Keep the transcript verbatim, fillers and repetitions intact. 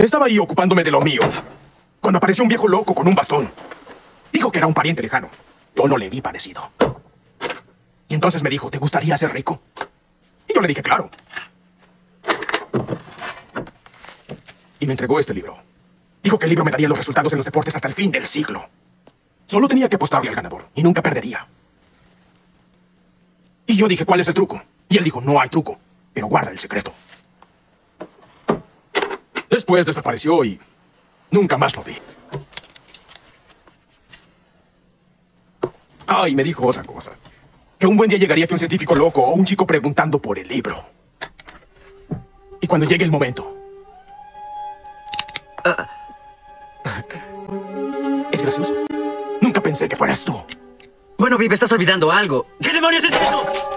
Estaba ahí ocupándome de lo mío, cuando apareció un viejo loco con un bastón. Dijo que era un pariente lejano. Yo no le vi parecido. Y entonces me dijo, ¿te gustaría ser rico? Y yo le dije, claro. Y me entregó este libro. Dijo que el libro me daría los resultados en los deportes hasta el fin del siglo. Solo tenía que apostarle al ganador y nunca perdería. Y yo dije, ¿cuál es el truco? Y él dijo, no hay truco, pero guarda el secreto. Después desapareció y nunca más lo vi. Ah, y me dijo otra cosa. Que un buen día llegaría aquí un científico loco o un chico preguntando por el libro. Y cuando llegue el momento... Uh. Es gracioso. Nunca pensé que fueras tú. Bueno, Viv, estás olvidando algo. ¿Qué demonios es eso?